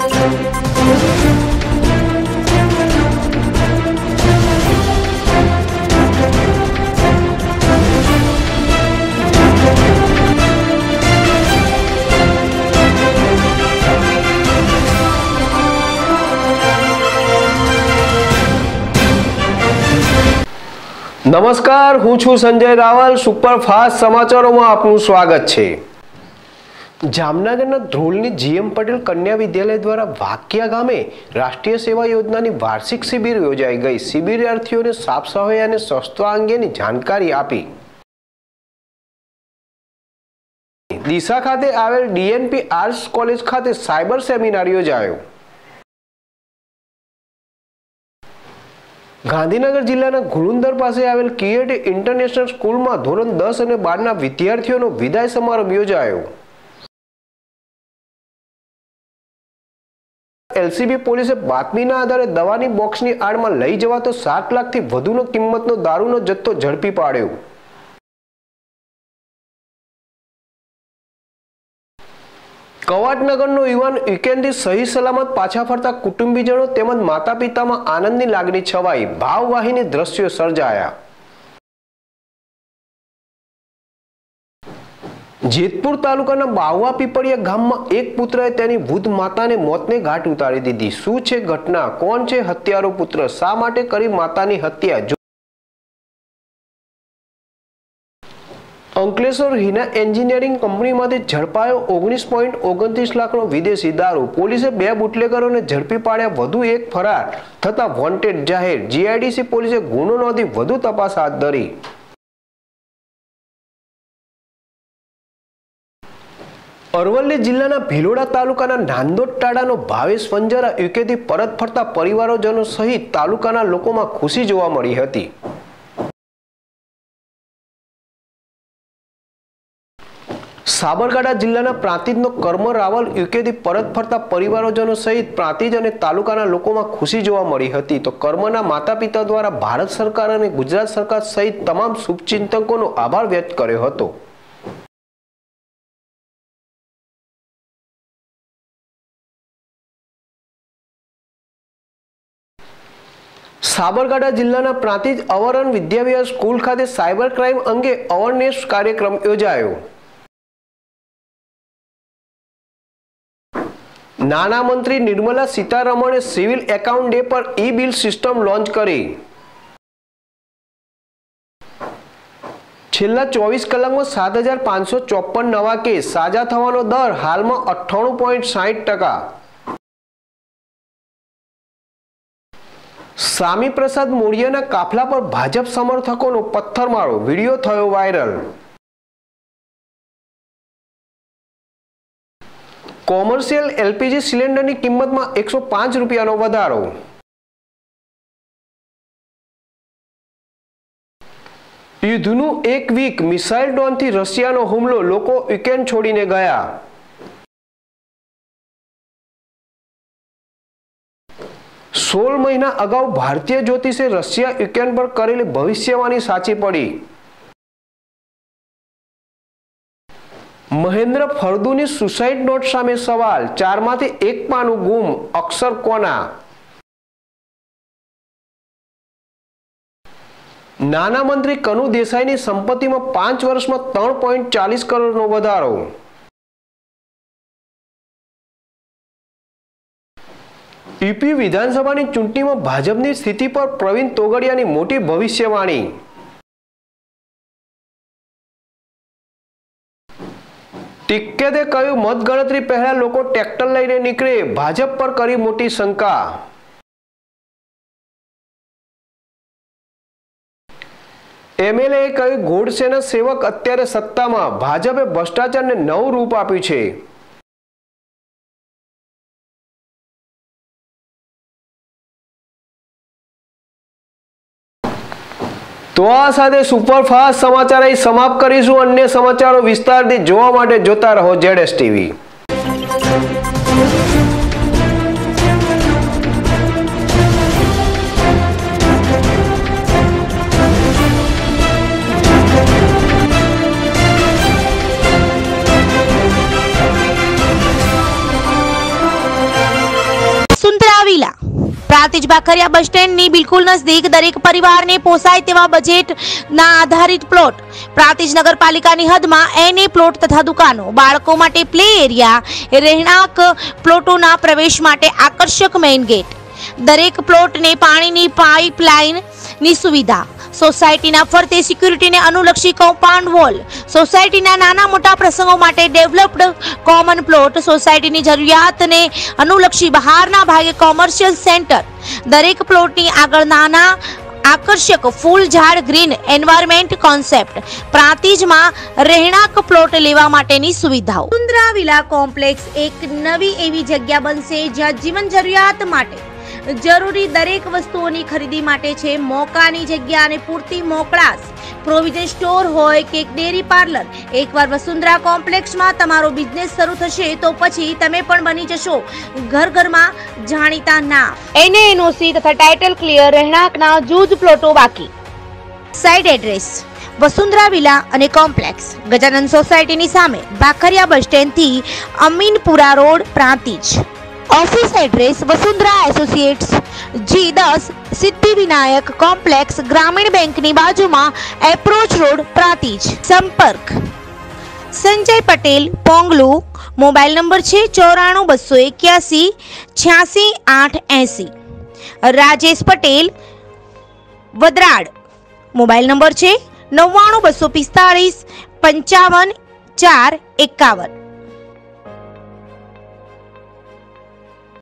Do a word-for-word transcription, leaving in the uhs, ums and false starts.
नमस्कार, हूँ छू संजय रावल। सुपरफास्ट समाचारों में आपનું સ્વાગત છે। જામનગરના ધ્રોલની જીએમ પટેલ કન્યા વિદ્યાલય દ્વારા વાકિયા ગામે રાષ્ટ્રીય સેવા યોજનાની વાર્ષિક શિબિર યોજાઈ ગઈ। શિબિરાર્થીઓને સાફ સફાઈ અને સ્વચ્છતા અંગેની જાણકારી આપી। ડીસા ખાતે આવેલ ડીએનપી આર્ટ્સ કોલેજ ખાતે સાયબર સેમિનાર યોજાયો। ગાંધીનગર જિલ્લાના ગુરુંદર પાસે આવેલ કિયેટી ઇન્ટરનેશનલ સ્કૂલમાં ધોરણ દસ અને બારના વિદ્યાર્થીઓનો વિદાય સમારંભ યોજાયો। એલસીબી પોલીસે બાતમીના આધારે દવાની બોક્સની આડમાં લઈ જવાતો સાત લાખથી વધુનો કિંમતનો દારૂનો જથ્થો ઝડપી પાડ્યો। કવાટનગરનો યુવાન વીકેન્ડથી સહી સલામત પાછા ફરતા કુટુંબીજનો તેમજ માતા પિતામાં આનંદની લાગણી છવાઈ। ભાવવાહીની દ્રશ્યો સર્જાયા। જેતપુર તાલુકાના બાવવા પીપળિયા ગામમાં એક પુત્રએ તેની વૃદ્ધ માતાને મોતને ઘાટ ઉતારી દીધી। શું છે ઘટના? કોણ છે હત્યારો પુત્ર? શા માટે કરી માતાની હત્યા? અંકલેશ્વર હિના એન્જિનિયરિંગ કંપનીમાંથી ઝડપાયો ઓગણીસ પોઈન્ટ ઓગણત્રીસ લાખનો વિદેશી દારૂ। પોલીસે બે બુટલેગરોને ઝડપી પાડ્યા। વધુ એક ફરાર થતા વોન્ટેડ જાહેર। જીઆઈડીસી પોલીસે ગુનો નોંધી વધુ તપાસ હાથ ધરી। અરવલ્લી જિલ્લાના ભિલોડા તાલુકાના નાંદોદ ટાડાનો ભાવેશ વંજારા યુકેથી પરત ફરતા પરિવારજનો સહિત તાલુકાના લોકોમાં ખુશી જોવા મળી હતી। સાબરકાંઠા જિલ્લાના પ્રાંતિજનો કર્મ રાવલ યુકેથી પરત ફરતા પરિવારજનો સહિત પ્રાંતિજ અને તાલુકાના લોકોમાં ખુશી જોવા મળી હતી। તો કર્મના માતા પિતા દ્વારા ભારત સરકાર અને ગુજરાત સરકાર સહિત તમામ શુભચિંતકોનો આભાર વ્યક્ત કર્યો હતો। સાબરકાંઠા જિલ્લાના પ્રાંતિજ અવરણ વિદ્યાવિહાર સ્કૂલ ખાતે સાયબર ક્રાઇમ અંગે અવેરનેસ કાર્યક્રમ યોજાયો। નાણામંત્રી નિર્મલા સીતારમણે સિવિલ એકાઉન્ટ ડે પર ઈ બિલ સિસ્ટમ લોન્ચ કરી। છેલ્લા ચોવીસ કલાકમાં સાત હજાર પાંચસો ચોપન નવા કેસ। સાજા થવાનો દર હાલમાં અઠ્ઠાણું પોઈન્ટ સાહીઠ ટકા। સ્વામી પ્રસાદ મોડિયાના કાફલા પર ભાજપ સમર્થકોનો પથ્થરમારો। વિડીયો થયો વાયરલ। કોમર્શિયલ એલપીજી સિલિન્ડરની કિંમતમાં એકસો પાંચ રૂપિયાનો વધારો। યુદ્ધનું એક વીક, મિસાઇલ ડ્રોનથી રશિયાનો હુમલો, લોકો યુક્રેન છોડીને ગયા। સોળ મહિના અગાઉ ભારતીય જ્યોતિષે રશિયા યુક્રેન પર કરેલી ભવિષ્યવાણી સાચી પડી। મહેન્દ્ર ફળદુની સુસાઇડ નોટ સામે સવાલ। ચારમાંથી એક પાનું ગુમ, અક્ષર કોના? નાના મંત્રી કનુ દેસાઈની સંપત્તિમાં પાંચ વર્ષમાં ત્રણ પોઈન્ટ ચાલીસ કરોડનો વધારો। યુપી વિધાનસભાની ચૂંટણીમાં ભાજપની સ્થિતિ પર પ્રવીણ તોગડિયાની મોટી ભવિષ્યવાણી। ટિકિતે કહ્યું, મતગણતરી પહેલા લોકો ટ્રેક્ટર લઈને નીકળે। ભાજપ પર કરી મોટી શંકા। એમએલએ કહ્યું, ગોડસેના સેવક અત્યારે સત્તામાં। ભાજપે ભ્રષ્ટાચારને નવું રૂપ આપ્યું છે। તો આ સાથે સુપરફાસ્ટ સમાચાર અહીં સમાપ્ત કરીશું। અન્ય સમાચારો વિસ્તારથી જોવા માટે જોતા રહો ZS TV. Prantij Bakhariya bus સ્ટેન્ડની બિલકુલ નજદીક દરેક પરિવારને પોસાય તેવા બજેટના આધારિત પ્લોટ, પ્રાંતિજ નગરપાલિકાની હદમાં એને પ્લોટ તથા દુકાનો, બાળકો માટે પ્લે એરિયા, રહેણાંક પ્લોટોના પ્રવેશ માટે આકર્ષક મેઇન ગેટ, દરેક પ્લોટને પાણીની પાઇપલાઇનની સુવિધા, સોસાયટીના ફરતે સિક્યુરિટીને અનુલક્ષી કમ્પાઉન્ડ વોલ, સોસાયટીના નાના મોટા પ્રસંગો માટે ડેવલપ્ડ કોમન પ્લોટ, સોસાયટીની જરૂરિયાતને અનુલક્ષી બહારના ભાગે કોમર્શિયલ સેન્ટર, દરેક પ્લોટની આગળ નાના આકર્ષક ફૂલ ઝાડ ગ્રીન એન્વાયરમેન્ટ કોન્સેપ્ટ, પ્રાંતિજમાં રહેણાંક પ્લોટ લેવા માટેની સુવિધાઓ। વસુંધરા વિલા કોમ્પ્લેક્સ એક નવી એવી જગ્યા બનશે જ્યાં જીવન જરૂરિયાત માટે જરૂરી દરેક વસ્તુઓની ખરીદી માટે છે મોકાની જગ્યા અને પૂરતી મોકળાશ, પ્રોવિઝન સ્ટોર હોય કે ડેરી પાર્લર। એકવાર વસુંધરા કોમ્પ્લેક્સમાં તમારો બિઝનેસ શરૂ થશે તો પછી તમે પણ બની જશો ઘર ઘરમાં જાણીતા નામ। એને એનઓસી તથા ટાઇટલ ક્લિયર, રહેણાંકના જૂજ પ્લોટો બાકી। સાઇટ એડ્રેસ વસુંધરા વિલા અને કોમ્પ્લેક્સ, ગજાનંદ સોસાયટીની સામે, બાખરિયા બસ સ્ટેન્ડથી Aminpura road, Prantij. Office address Vasundhara associates G दस सिद्धि विनायक कॉम्प्लेक्स, ग्रामीण बैंक ની બાજુમાં, એપ્રોચ રોડ, પ્રાંતિજ। સંપર્ક સંજય પટેલ, પોંગલુ, મોબાઈલ નંબર છે ચોરાણું બસો એક્યાસી છ્યાસી આઠ એસી। રાજેશ પટેલ, વદરાડ, મોબાઈલ નંબર છે નવ્વાણું બસો પિસ્તાળીસ પંચાવન ચાર એકાવન।